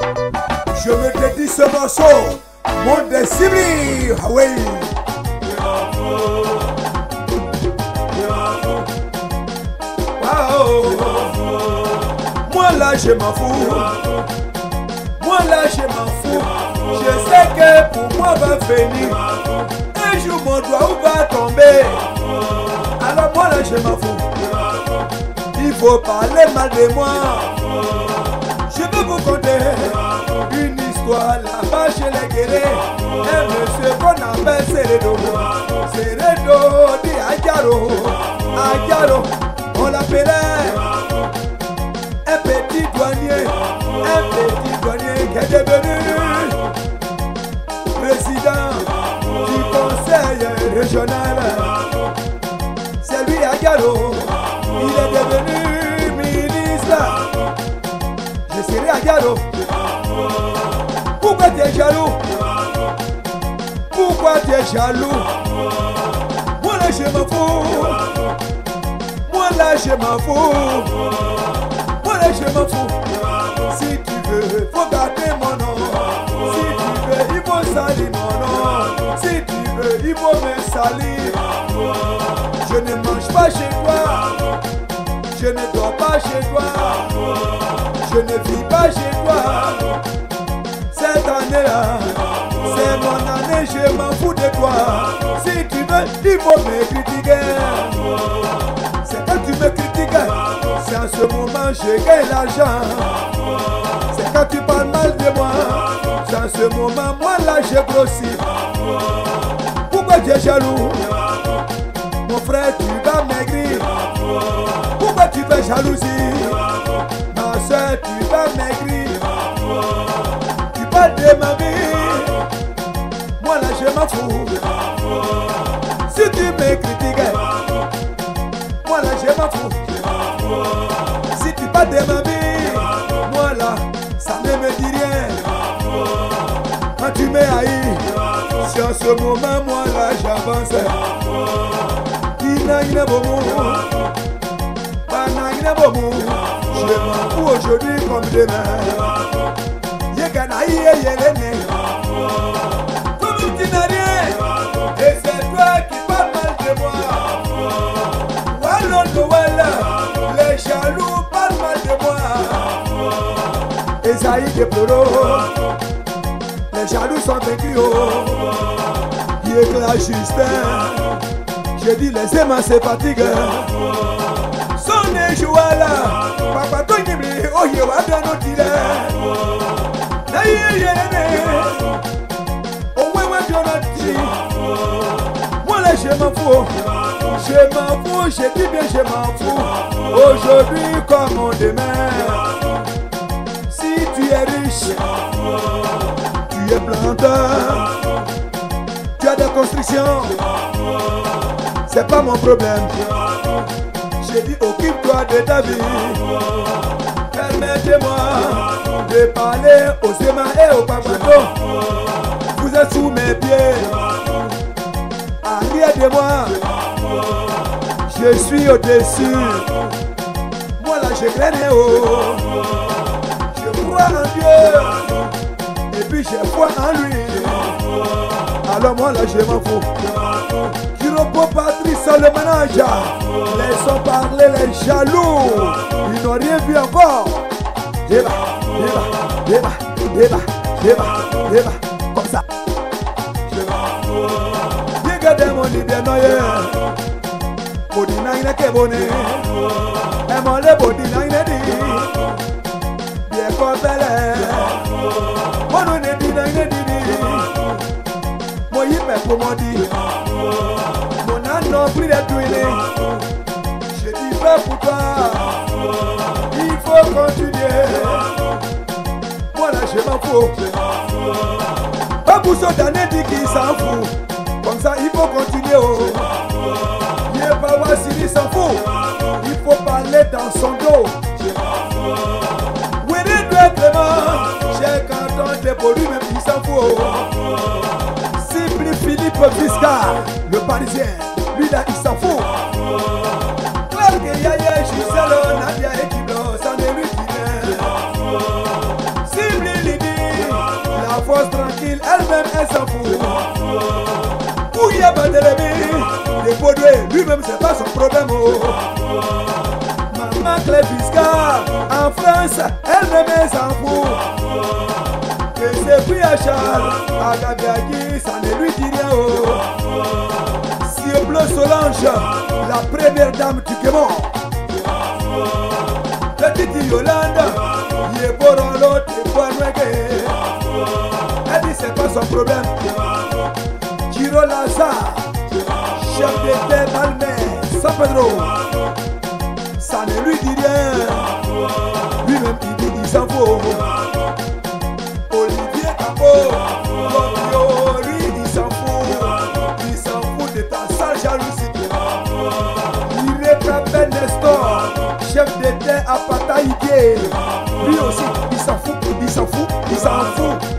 Je me dédie ce morceau, mon Désibri, ah oui. Wow. Moi là je m'en fous. Moi là je m'en fous. Je sais que pour moi va venir un jour mon doigt va tomber. Alors moi là je m'en fous. Il faut parler mal de moi. Je vais vous conter une histoire là-bas chez les guerriers. Un monsieur qu'on appelle Seredo. Seredo dit Adjaro. Adjaro, on l'appelait un petit douanier qui est devenu président du conseil régional. C'est lui Adjaro, il est devenu ministre. Je serai Adjaro. Pourquoi tu es jaloux? Pourquoi tu es jaloux? Moi là je m'en fous. Moi là je m'en fous. Moi là je m'en fous. Si tu veux, faut garder mon nom. Si tu veux, il faut salir mon nom. Si tu veux, il faut me salir. Je ne mange pas chez toi. Je ne dors pas chez toi. Je ne vis pas chez toi. Cette année-là, c'est mon année, je m'en fous de toi. Si tu veux, il faut me critiquer. C'est quand tu me critiques, c'est en ce moment je gagne l'argent. C'est quand tu parles mal de moi, c'est en ce moment, moi là je grossis. Pourquoi tu es jaloux? Mon frère, tu vas maigrir. Pourquoi tu fais jalousie? Ma soeur, tu vas maigrir. Tu parles de ma vie. Moi là je m'en fous. Si tu me critiques, moi là je m'en fous. Si tu parles de ma vie, moi là ça ne me dit rien. Quand tu m'es haï, c'est en ce moment moi là j'avance. Je m'en fous aujourd'hui comme demain. Comme tu n'as rien, et c'est toi qui parles mal de moi. Les jaloux parlent mal de moi. Esaïe de Poro, les jaloux sont vaincus. Qui éclate Justin. Je dis les aimants se fatiguent. Son échoua là. Papa toi qui me oh yé wa bien otile. Na yé yé né. Oh ouais ouais bien otile. Moi là je m'en fous. Je m'en fous, je dis bien je m'en fous. Aujourd'hui comme demain. Si tu es riche, tu es planteur, tu as des constructions. C'est pas mon problème. J'ai dit occupe-toi de ta vie. Permettez-moi de parler aux aimants et aux papatos. Vous êtes sous mes pieds. Arrière de moi. Je suis au-dessus. Moi là je crée haut. Je crois en Dieu. Et puis je crois en lui. Alors moi là je m'en fous. Pour Patrice le manager, laissons parler les jaloux. Ils n'ont rien vu encore. Débat, débat, débat, débat, débat, comme ça. Regardez mon idée noyée. Bodina ina kebone. Et mon le bodina ina di. Bien compelé. Mon ne di na ina di. Moi y me pour mon dit. Non plus de tuer. Je dis pas pour toi. Il faut continuer. Moi là je m'en fous. Pas pour ce d'année dit qu'il s'en fout. Comme ça il faut continuer. Il n'est pas voir s'il s'en fout. Il faut parler dans son dos. Oui, Clément. J'ai quand on dépollue même il s'en fout. Simple Philippe Viscar, le Parisien. Lui là il s'en fout. Claire que yaya je suis seul, Nadia et Kiblo, ça ne lui dit rien. Simple Lydie force tranquille, elle-même elle s'en fout. Ouya Barthélémy, les Baudoué, lui-même c'est pas son problème. Oh. Maman Clé Fiscal, en France, elle-même elle s'en fout. Et c'est puis à Charles, à Gabiagui, ça ne lui dit rien. Oh. Sioblo Solange, la première dame du Guémon. Petite Yolande, Yéborolo, Tébouanouégué. Elle dit c'est pas son problème. Giro Lazare, chef d'été Balmer, San Pedro. Ça ne lui dit rien. Lui-même il dit il s'en fout. Olivier Capot, Lobiori, il s'en fout. Il s'en fout de ta sale jalousie. Il réclame Nestor, chef d'été à Pataïké. Lui aussi, il s'en fout, il s'en fout, il s'en fout.